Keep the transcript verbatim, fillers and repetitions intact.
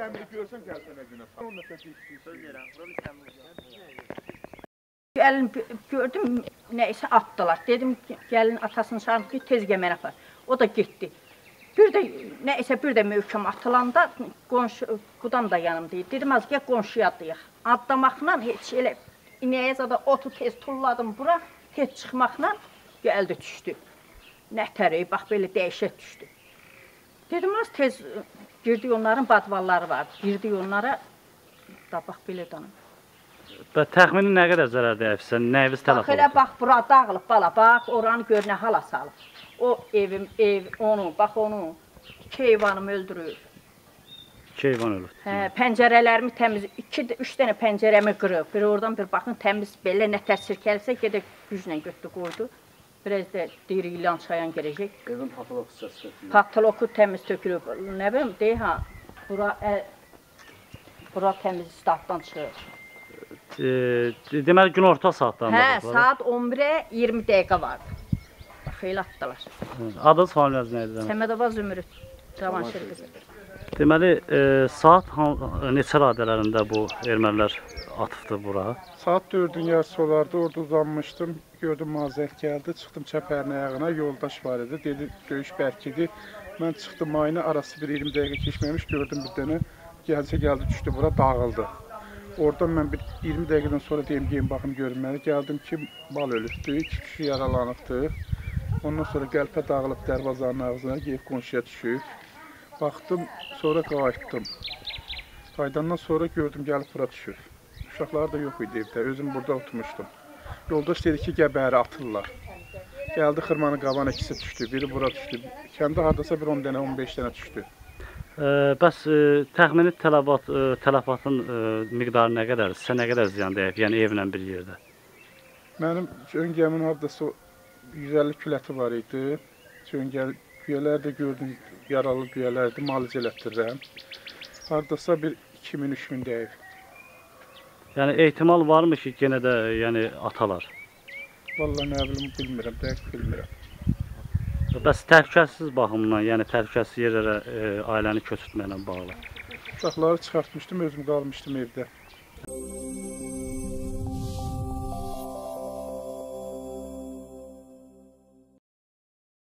dəmiri görsən gəlsənə günə. on nəfər söz Gəlin gördüm, nəysə atdılar. Dedim, gəlin atasını çağırdı ki, tez gəl mənə apar. O da getdi. Bir də nəysə bir də möhkəm atılanda qonşu qudam da yanımda idi. Dedim az gəl qonşuya atlayaq. Atlamaqla heç elə inəyə zada otu tez tulladım bura, heç çıxmaqla gəldi düşdü. Nətəri, bax belə dəhşət düşdü. Dedim az tez girdik onların badvalları vardı. Girdik onlara da bax belə danım. Və təxmini nə qədər zərər dəyibsən? Nəyiniz tələf olub? Bax elə bax bura dağılıb bala, bax oranı gör nə hala salıb. O evim, ev, onu, bax onu, iki heyvanımı öldürür. İki heyvan ölüb. Hə, pəncərələrimi təmiz, iki, üç dənə pəncərəmi qırıb. Bir oradan bir baxın təmiz belə nətər sirkəlsə gedək güclə götürdü qoydu. Biraz da diri ilan çayan gələcək. Evin patoloku səs tökülüb. Patoloku təmiz tökülüb. Nə bilim, deyək ha, bura, ə, bura təmiz statdan çıxır. E, deməli, gün orta saatdan Hə, saat on birə iyirmi dəqiqə vardı. Bax, elə atdılar. Adınız, familiyası nə idi? Səmədova Zümrüd, Cavanşir qızı. Deməli, e, saat neçə radələrində bu ermənilər atıbdı bura? Saat dördün yarısı olardı, orada uzanmışdım. Gördüm mazərt gəldi, çıxdım çəpərin ayağına, yoldaş var idi. Dedi, döyüş bərkidir. Mən çıxdım mayına, arası bir iyirmi dəqiqə keçməmiş gördüm bir dənə. Gəlsə gəldi, düşdü bura, dağıldı. Oradan mən bir iyirmi dəqiqədən sonra deyim, deyim, baxım görünməli. Gəldim ki, bal ölübdü, iki kişi yaralanıbdı. Ondan sonra qəlpə dağılıb dərvazanın ağzına, geyib qonşuya düşüb. Baxdım, sonra qayıtdım. Qayıdandan sonra gördüm, gəlib bura düşüb. Uşaqlar da yox idi evdə, özüm burada oturmuşdum. Yoldaş dedi ki, gəbəri atırlar. Gəldi, xırmanın qaban ikisi düşdü, biri bura düşdü. Kəndə hardasa bir on dənə, on beş dənə düşdü. E, bəs e, təxmini tələbat, e, tələfatın e, miqdarı nə qədərdir? Sizə nə qədər ziyan dəyib, yəni evlə bir yerdə? Mənim öngəmin hardasa yüz əlli küləti var idi. Öngəl güyələr də gördüm, yaralı güyələrdir, malicə elətdirirəm. Hardasa bir iki min, üç min dəyib. Yəni ehtimal varmı ki, yenə də yəni atalar? Vallahi nə bilim, bilmirəm, dəqiq bilmirəm. Bəs təhlükəsiz baxımdan, yəni təhlükəsiz yerlərə e, ailəni köçürtməklə bağlı? Uşaqları çıxartmışdım, özüm qalmışdım evdə.